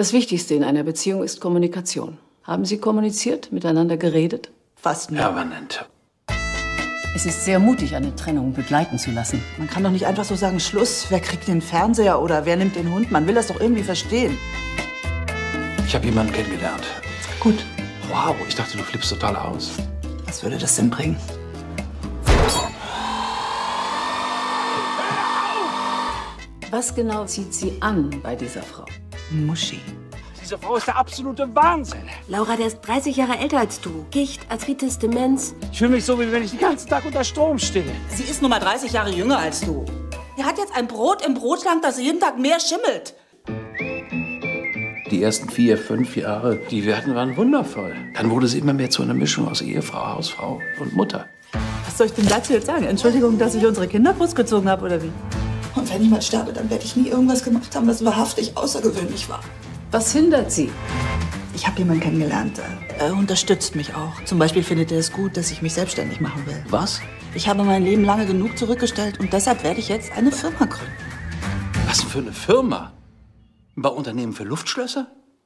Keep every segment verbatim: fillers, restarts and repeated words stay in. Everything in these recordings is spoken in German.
Das Wichtigste in einer Beziehung ist Kommunikation. Haben Sie kommuniziert, miteinander geredet? Fast nie. Permanent. Es ist sehr mutig, eine Trennung begleiten zu lassen. Man kann doch nicht einfach so sagen, Schluss, wer kriegt den Fernseher oder wer nimmt den Hund? Man will das doch irgendwie verstehen. Ich habe jemanden kennengelernt. Gut. Wow, ich dachte, du flippst total aus. Was würde das denn bringen? Was genau zieht Sie an bei dieser Frau? Muschi. Diese Frau ist der absolute Wahnsinn. Laura, der ist dreißig Jahre älter als du. Gicht, Arthritis, Demenz. Ich fühle mich so, wie wenn ich den ganzen Tag unter Strom stehe. Sie ist nur mal dreißig Jahre jünger als du. Er hat jetzt ein Brot im Brotschrank, das jeden Tag mehr schimmelt. Die ersten vier, fünf Jahre, die wir hatten, waren wundervoll. Dann wurde sie immer mehr zu einer Mischung aus Ehefrau, Hausfrau und Mutter. Was soll ich denn dazu jetzt sagen? Entschuldigung, dass ich unsere Kinder großgezogen habe, oder wie? Und wenn ich mal sterbe, dann werde ich nie irgendwas gemacht haben, was wahrhaftig außergewöhnlich war. Was hindert Sie? Ich habe jemanden kennengelernt. Er unterstützt mich auch. Zum Beispiel findet er es gut, dass ich mich selbstständig machen will. Was? Ich habe mein Leben lange genug zurückgestellt und deshalb werde ich jetzt eine Firma gründen. Was denn für eine Firma? Ein Bauunternehmen für Luftschlösser?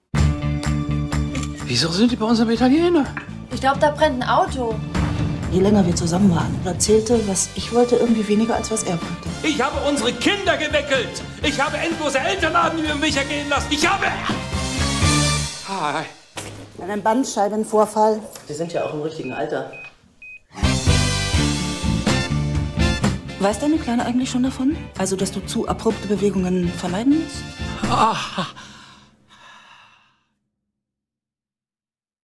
Wieso sind die bei uns am Italiener? Ich glaube, da brennt ein Auto. Je länger wir zusammen waren, erzählte, was ich wollte, irgendwie weniger, als was er wollte. Ich habe unsere Kinder geweckelt. Ich habe endlose Elternabende über mich ergehen lassen. Ich habe... Hi. Einen Bandscheibenvorfall. Sie sind ja auch im richtigen Alter. Weiß deine Kleine eigentlich schon davon? Also, dass du zu abrupte Bewegungen vermeiden musst? Ah,